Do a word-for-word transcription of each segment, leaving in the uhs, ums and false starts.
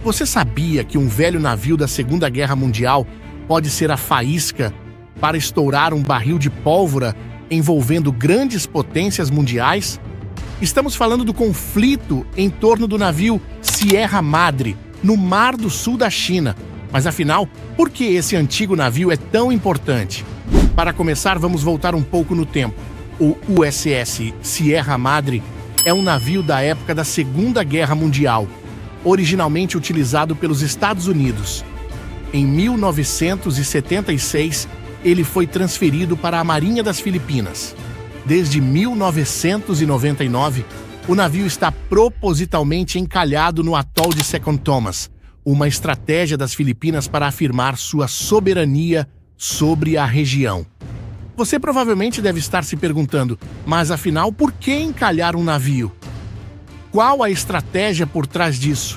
Você sabia que um velho navio da Segunda Guerra Mundial pode ser a faísca para estourar um barril de pólvora envolvendo grandes potências mundiais? Estamos falando do conflito em torno do navio Sierra Madre, no Mar do Sul da China. Mas afinal, por que esse antigo navio é tão importante? Para começar, vamos voltar um pouco no tempo. O U S S Sierra Madre é um navio da época da Segunda Guerra Mundial, originalmente utilizado pelos Estados Unidos. Em mil novecentos e setenta e seis, ele foi transferido para a Marinha das Filipinas. Desde mil novecentos e noventa e nove, o navio está propositalmente encalhado no atol de Second Thomas, uma estratégia das Filipinas para afirmar sua soberania sobre a região. Você provavelmente deve estar se perguntando, mas afinal, por que encalhar um navio? Qual a estratégia por trás disso?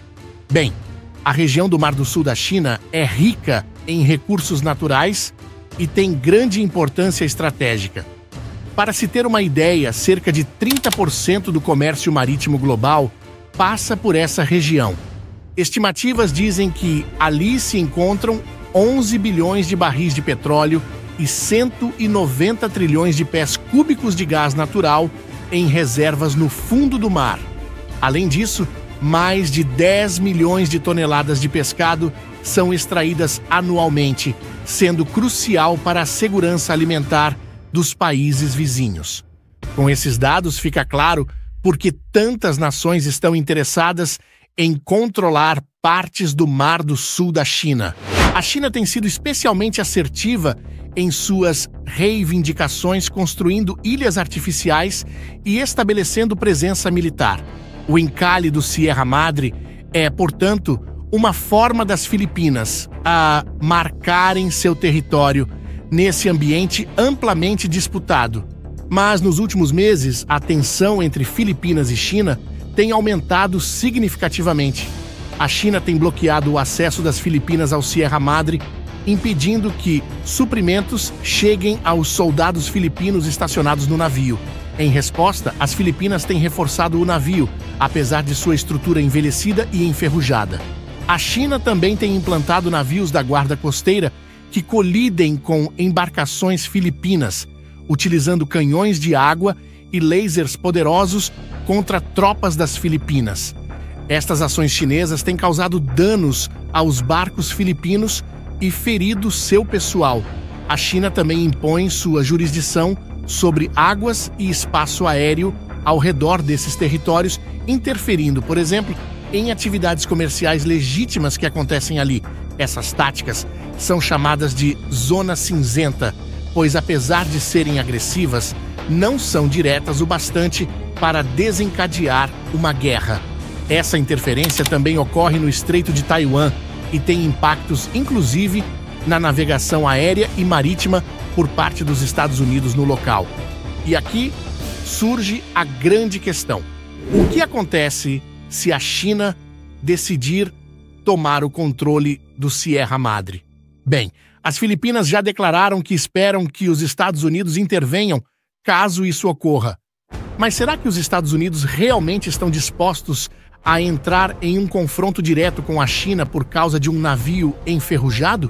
Bem, a região do Mar do Sul da China é rica em recursos naturais e tem grande importância estratégica. Para se ter uma ideia, cerca de trinta por cento do comércio marítimo global passa por essa região. Estimativas dizem que ali se encontram onze bilhões de barris de petróleo e cento e noventa trilhões de pés cúbicos de gás natural em reservas no fundo do mar. Além disso, mais de dez milhões de toneladas de pescado são extraídas anualmente, sendo crucial para a segurança alimentar dos países vizinhos. Com esses dados, fica claro por que tantas nações estão interessadas em controlar partes do Mar do Sul da China. A China tem sido especialmente assertiva em suas reivindicações, construindo ilhas artificiais e estabelecendo presença militar. O encalhe do Sierra Madre é, portanto, uma forma das Filipinas a marcarem seu território nesse ambiente amplamente disputado. Mas nos últimos meses, a tensão entre Filipinas e China tem aumentado significativamente. A China tem bloqueado o acesso das Filipinas ao Sierra Madre, impedindo que suprimentos cheguem aos soldados filipinos estacionados no navio. Em resposta, as Filipinas têm reforçado o navio, apesar de sua estrutura envelhecida e enferrujada. A China também tem implantado navios da guarda costeira que colidem com embarcações filipinas, utilizando canhões de água e lasers poderosos contra tropas das Filipinas. Estas ações chinesas têm causado danos aos barcos filipinos e ferido seu pessoal. A China também impõe sua jurisdição sobre águas e espaço aéreo ao redor desses territórios, interferindo, por exemplo, em atividades comerciais legítimas que acontecem ali. Essas táticas são chamadas de zona cinzenta, pois apesar de serem agressivas, não são diretas o bastante para desencadear uma guerra. Essa interferência também ocorre no Estreito de Taiwan e tem impactos, inclusive, na navegação aérea e marítima por parte dos Estados Unidos no local. E aqui surge a grande questão. O que acontece se a China decidir tomar o controle do Sierra Madre? Bem, as Filipinas já declararam que esperam que os Estados Unidos intervenham caso isso ocorra. Mas será que os Estados Unidos realmente estão dispostos a entrar em um confronto direto com a China por causa de um navio enferrujado?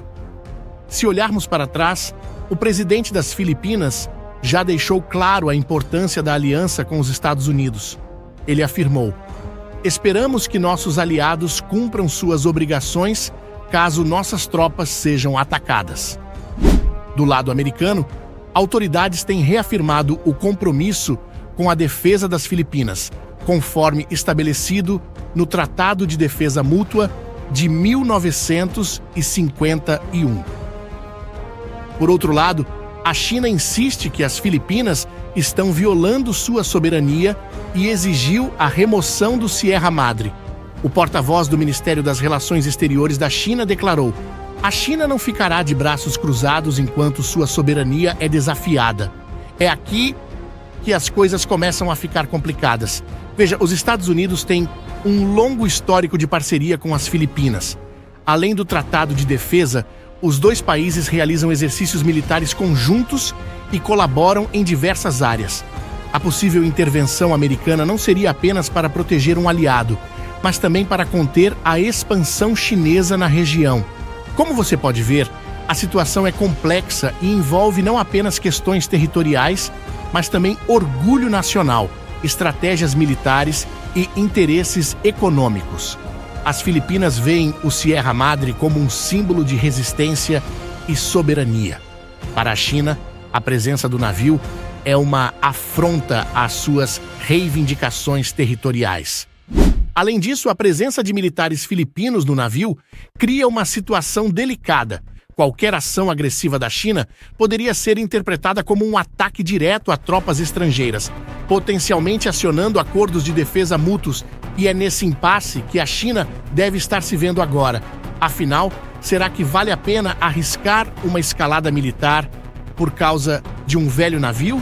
Se olharmos para trás, o presidente das Filipinas já deixou claro a importância da aliança com os Estados Unidos. Ele afirmou: "Esperamos que nossos aliados cumpram suas obrigações caso nossas tropas sejam atacadas." Do lado americano, autoridades têm reafirmado o compromisso com a defesa das Filipinas, conforme estabelecido no Tratado de Defesa Mútua de mil novecentos e cinquenta e um. Por outro lado, a China insiste que as Filipinas estão violando sua soberania e exigiu a remoção do Sierra Madre. O porta-voz do Ministério das Relações Exteriores da China declarou: "A China não ficará de braços cruzados enquanto sua soberania é desafiada." É aqui que as coisas começam a ficar complicadas. Veja, os Estados Unidos têm um longo histórico de parceria com as Filipinas. Além do Tratado de Defesa, os dois países realizam exercícios militares conjuntos e colaboram em diversas áreas. A possível intervenção americana não seria apenas para proteger um aliado, mas também para conter a expansão chinesa na região. Como você pode ver, a situação é complexa e envolve não apenas questões territoriais, mas também orgulho nacional, estratégias militares e interesses econômicos. As Filipinas veem o Sierra Madre como um símbolo de resistência e soberania. Para a China, a presença do navio é uma afronta às suas reivindicações territoriais. Além disso, a presença de militares filipinos no navio cria uma situação delicada. Qualquer ação agressiva da China poderia ser interpretada como um ataque direto a tropas estrangeiras, potencialmente acionando acordos de defesa mútuos, e é nesse impasse que a China deve estar se vendo agora. Afinal, será que vale a pena arriscar uma escalada militar por causa de um velho navio?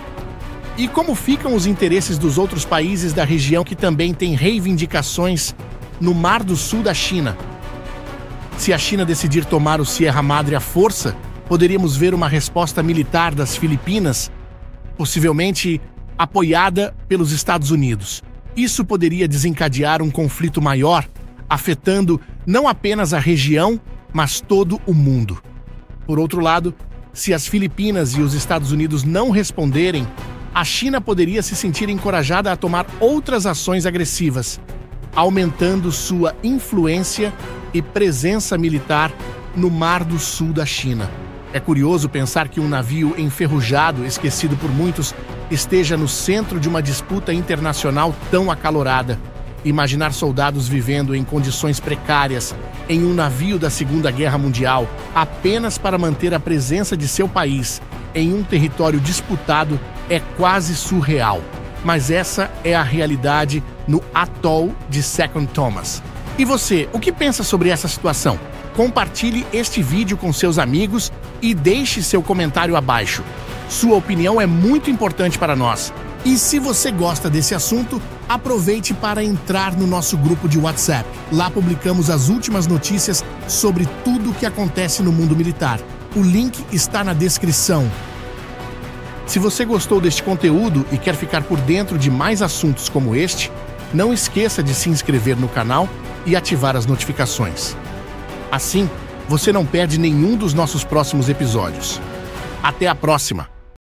E como ficam os interesses dos outros países da região que também têm reivindicações no Mar do Sul da China? Se a China decidir tomar o Sierra Madre à força, poderíamos ver uma resposta militar das Filipinas, possivelmente apoiada pelos Estados Unidos. Isso poderia desencadear um conflito maior, afetando não apenas a região, mas todo o mundo. Por outro lado, se as Filipinas e os Estados Unidos não responderem, a China poderia se sentir encorajada a tomar outras ações agressivas, aumentando sua influência e presença militar no Mar do Sul da China. É curioso pensar que um navio enferrujado, esquecido por muitos, esteja no centro de uma disputa internacional tão acalorada. Imaginar soldados vivendo em condições precárias em um navio da Segunda Guerra Mundial apenas para manter a presença de seu país em um território disputado é quase surreal. Mas essa é a realidade no atol de Second Thomas. E você, o que pensa sobre essa situação? Compartilhe este vídeo com seus amigos e deixe seu comentário abaixo. Sua opinião é muito importante para nós. E se você gosta desse assunto, aproveite para entrar no nosso grupo de WhatsApp. Lá publicamos as últimas notícias sobre tudo o que acontece no mundo militar. O link está na descrição. Se você gostou deste conteúdo e quer ficar por dentro de mais assuntos como este, não esqueça de se inscrever no canal e ativar as notificações. Assim, você não perde nenhum dos nossos próximos episódios. Até a próxima!